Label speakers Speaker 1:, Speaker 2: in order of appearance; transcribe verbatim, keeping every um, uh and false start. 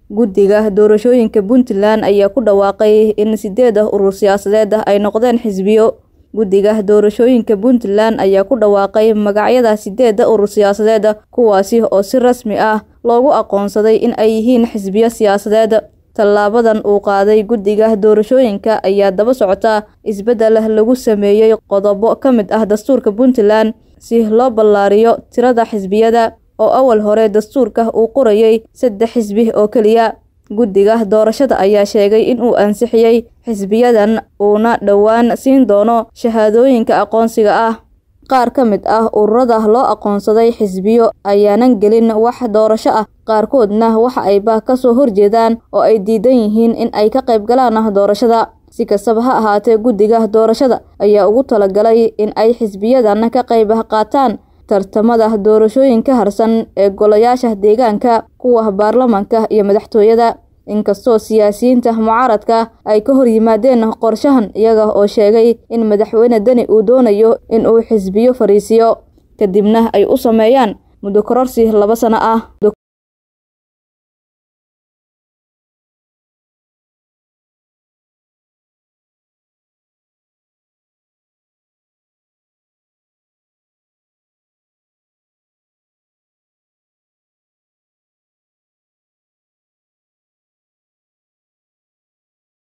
Speaker 1: Guddiga doorashooyinka Puntland ayaa ku dhawaaqay in sideed urur siyaasadeed ay noqdeen xisbiyo. Guddiga doorashooyinka Puntland ayaa ku dhawaaqay magacyada sideed urur siyaasadeed kuwaasi oo si rasmi ah loogu aqoonsaday in ay yihiin xisbiyo siyaasadeed. Tallaabadan uu qaaday guddiga doorashooyinka ayaa daba socota isbeddel lagu sameeyay qodobo ka mid ah dastuurka Puntland si loo ballaariyo tirada xisbiyada oo awal hore dastuurka uu qorayay saddex xisbi oo kaliya. Guddiga doorashada ayaa sheegay in uu ansixiyay xisbiyadan uuna dhowaan siin doono shahaadooyinka aqoonsiga ah. Qaar ka mid ah ururada loo aqoonsaday xisbiyo ayaanan gelin wax doorasho ah, qaarkoodna waxa ay ba ka soo horjeedaan oo ay diidan yihiin in ay ka qayb galaan doorashada. Si kastaba ha ahaatee, guddiga doorashada ayaa ugu talagalay in ay xisbiyadan ka qayb qaataan tartamada doorashooyinka harsan ee golayaasha deegaanka, kuwa baarlamaanka iyo madaxtooyada. Inkastoo siyaasiyiinta mucaaradka ay ka hor yimaadeen qorshahan iyaga oo sheegay in madaxweyne Dani uu doonayo in uu xisbiyo fariisiyo kadibna ay u sameeyaan muddo kororsi laba sano ah.